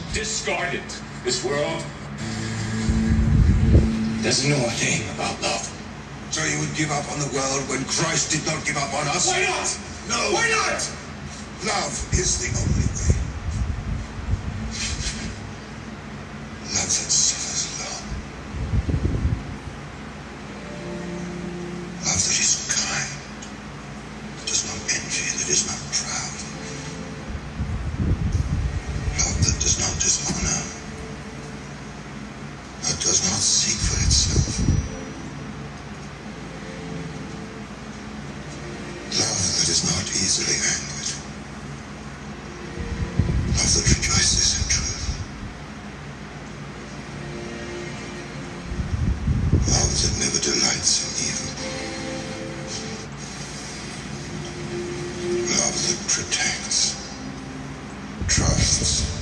discarded. This world doesn't know a thing about love. So you would give up on the world when Christ did not give up on us? Why not? No. Why not? Love is the only way. Love that suffers long. Love that is kind. That does not envy, that is not proud. Love that does not dishonor. That does not seek for itself. Love that is not easily angered. Love that rejoices in truth. Love that never delights in evil. Love that protects, trusts,